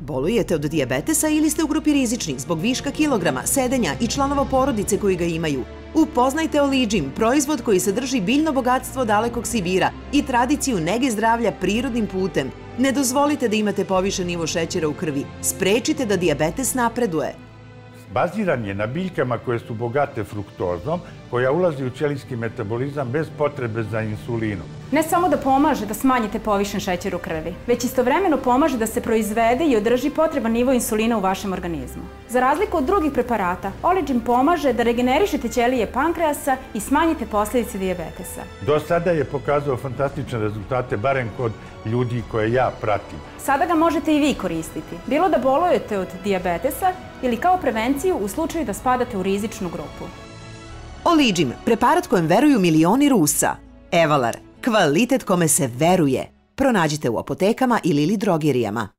Bolujete od dijabetesa ili ste u grupi rizičnih zbog viška kilograma, sedenja i članova porodice koji ga imaju? Upoznajte Oligim, proizvod koji sadrži biljno bogatstvo dalekog Sibira i tradiciju nege zdravlja prirodnim putem. Ne dozvolite da imate povišen nivo šećera u krvi. Sprečite da dijabetes napreduje. Baziran je na biljkama koje su bogate fruktozom, koja ulazi u ćelijski metabolizam bez potrebe za insulinom. Ne samo da pomaže da smanjite povišen šećer u krvi, već istovremeno pomaže da se proizvede i održi potreban nivo insulina u vašem organizmu. Za razliku od drugih preparata, Oligim pomaže da regenerišete ćelije pankreasa i smanjite posljedice dijabetesa. Do sada je pokazao fantastične rezultate, barem kod ljudi koje ja pratim. Sada ga možete i vi koristiti, bilo da bolujete od dijabetesa ili kao prevenciju u slučaju da spadate u rizičnu grupu. Oligim, preparat kojem veruju milioni Rusa. Evalar, kvalitet kome se veruje. Pronađite u apotekama ili drogerijama.